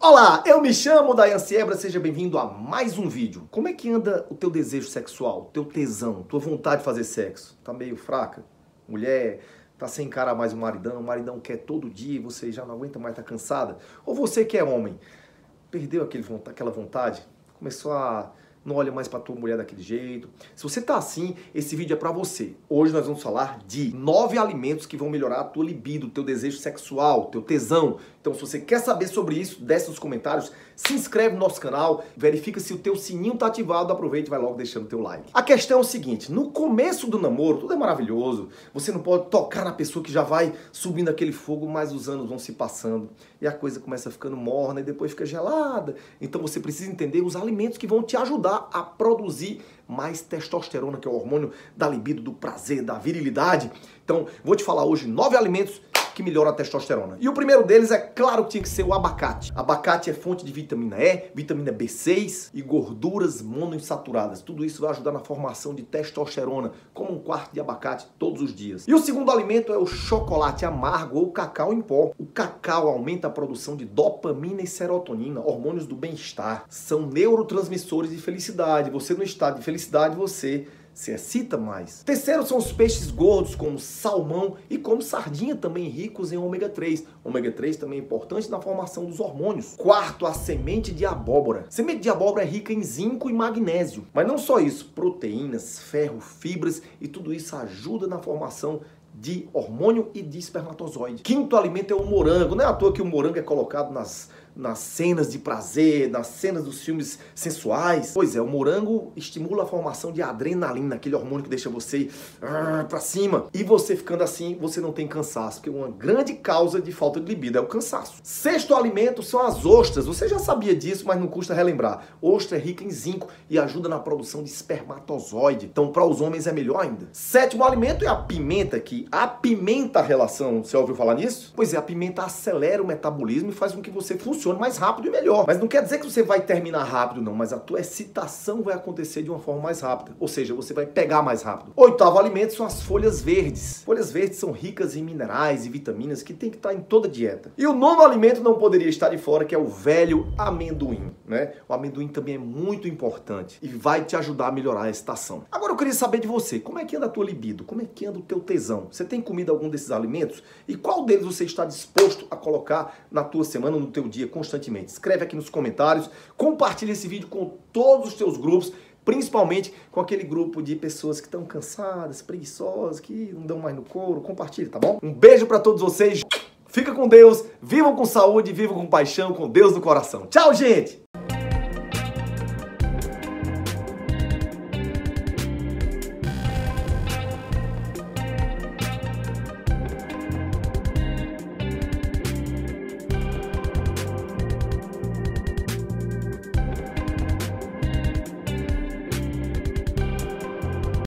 Olá, eu me chamo Dayan Siebra, seja bem-vindo a mais um vídeo. Como é que anda o teu desejo sexual, teu tesão, tua vontade de fazer sexo? Tá meio fraca? Mulher, tá sem encarar mais o maridão quer todo dia e você já não aguenta mais, tá cansada? Ou você que é homem, perdeu aquela vontade? Começou a... não olha mais pra tua mulher daquele jeito. Se você tá assim, esse vídeo é pra você. Hoje nós vamos falar de 9 alimentos que vão melhorar a tua libido, teu desejo sexual, teu tesão. Então se você quer saber sobre isso, desce nos comentários, se inscreve no nosso canal, verifica se o teu sininho tá ativado, aproveita e vai logo deixando o teu like. A questão é o seguinte, no começo do namoro, tudo é maravilhoso, você não pode tocar na pessoa que já vai subindo aquele fogo, mas os anos vão se passando e a coisa começa ficando morna e depois fica gelada. Então você precisa entender os alimentos que vão te ajudar a produzir mais testosterona, que é o hormônio da libido, do prazer, da virilidade. Então, vou te falar hoje 9 alimentos que melhoram a testosterona. E o primeiro deles, é claro que tinha que ser o abacate. Abacate é fonte de vitamina E, vitamina B6 e gorduras monoinsaturadas. Tudo isso vai ajudar na formação de testosterona, como um quarto de abacate todos os dias. E o segundo alimento é o chocolate amargo ou cacau em pó. O cacau aumenta a produção de dopamina e serotonina, hormônios do bem-estar. São neurotransmissores de felicidade. Você no estado de felicidade, você se excita mais. Terceiro são os peixes gordos, como salmão e como sardinha, também ricos em ômega 3. Ômega 3 também é importante na formação dos hormônios. Quarto, a semente de abóbora. Semente de abóbora é rica em zinco e magnésio. Mas não só isso, proteínas, ferro, fibras e tudo isso ajuda na formação de hormônio e de espermatozoide. Quinto alimento é o morango. Não é à toa que o morango é colocado nas cenas de prazer, nas cenas dos filmes sensuais. Pois é, o morango estimula a formação de adrenalina, aquele hormônio que deixa você pra cima. E você ficando assim, você não tem cansaço, porque uma grande causa de falta de libido é o cansaço. Sexto alimento são as ostras. Você já sabia disso, mas não custa relembrar. Ostra é rica em zinco e ajuda na produção de espermatozoide. Então, para os homens é melhor ainda. Sétimo alimento é a pimenta, que apimenta a relação. Você já ouviu falar nisso? Pois é, a pimenta acelera o metabolismo e faz com que você funcione mais rápido e melhor. Mas não quer dizer que você vai terminar rápido, não. Mas a tua excitação vai acontecer de uma forma mais rápida. Ou seja, você vai pegar mais rápido. Oitavo alimento são as folhas verdes. Folhas verdes são ricas em minerais e vitaminas que tem que estar em toda dieta. E o nono alimento não poderia estar de fora, que é o velho amendoim, né? O amendoim também é muito importante e vai te ajudar a melhorar a excitação. Agora eu queria saber de você, como é que anda a tua libido? Como é que anda o teu tesão? Você tem comido algum desses alimentos? E qual deles você está disposto a colocar na tua semana, no teu dia, constantemente? Escreve aqui nos comentários, compartilha esse vídeo com todos os teus grupos, principalmente com aquele grupo de pessoas que estão cansadas, preguiçosas, que não dão mais no couro. Compartilha, tá bom? Um beijo pra todos vocês, fica com Deus, vivam com saúde, vivam com paixão, com Deus no coração. Tchau, gente!